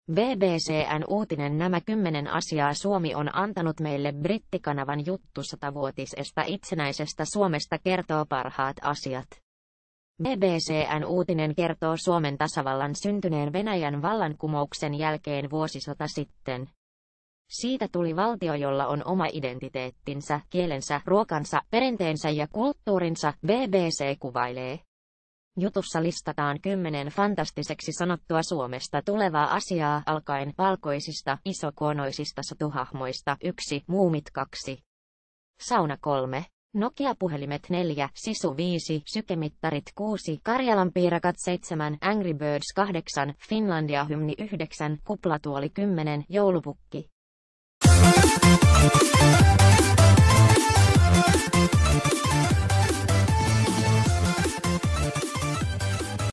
BBC:n uutinen. Nämä 10 asiaa Suomi on antanut meille. Brittikanavan juttu 100-vuotisesta itsenäisestä Suomesta kertoo parhaat asiat. BBC:n uutinen kertoo Suomen tasavallan syntyneen Venäjän vallankumouksen jälkeen vuosisata sitten. Siitä tuli valtio, jolla on oma identiteettinsä, kielensä, ruokansa, perinteensä ja kulttuurinsa, BBC kuvailee. Jutussa listataan 10 fantastiseksi sanottua Suomesta tulevaa asiaa, alkaen valkoisista, isokuonoisista sotuhahmoista 1, muumit 2, sauna 3, Nokia-puhelimet 4, Sisu 5, sykemittarit 6, Karjalanpiirakat 7, Angry Birds 8, Finlandia-hymni 9, kuplatuoli 10, joulupukki.